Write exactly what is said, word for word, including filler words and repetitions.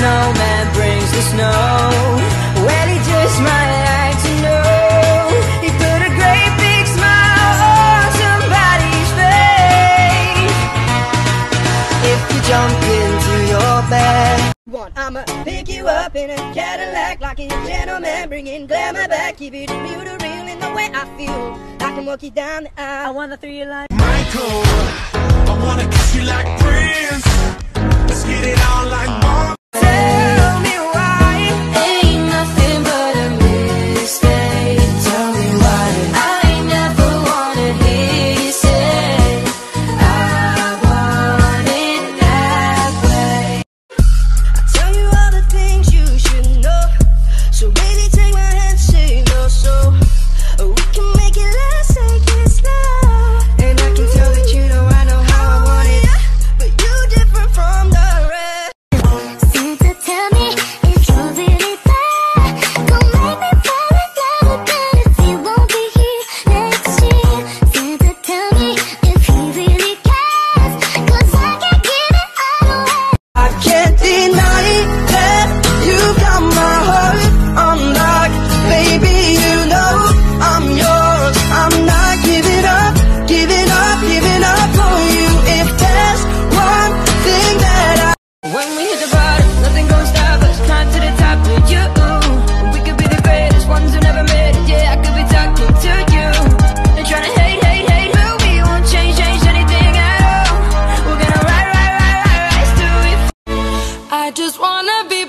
snowman brings the snow. Well, he just might like to know. He put a great big smile on somebody's face. If you jump into your bed, one, I'ma pick you up in a Cadillac like a gentleman, bringing glamour back. Keep it real to real in the way I feel. I can walk you down the aisle. I wanna throw you like Michael. I wanna kiss you like Prince. Let's get it on like Mark. Tell me why ain't nothing but a mistake. Tell me why I never wanna hear you say I want it that way. I tell you all the things you should know. So baby, take my hand, say no, so we can make it last, take it slow. And I can tell that you know I know how I want it, but you different from the rest. Santa, tell me if you're really bad. Don't make me fall in love again if you won't be here next year. Santa, tell me if he really cares, 'cause I can't get it out of hand. I can't deny that you got my heart on lock. Baby, you know I'm yours. I'm not giving up, giving up, giving up for you. If there's one thing that I... When we hit the bottom, nothing gonna stop us. Climb to the top with you. We could be the greatest ones who never made it. Yeah, I could be talking to you and trying to hate, hate, hate, but we won't change, change anything at all. We're gonna ride, ride, ride, ride, rise to it. I just wanna be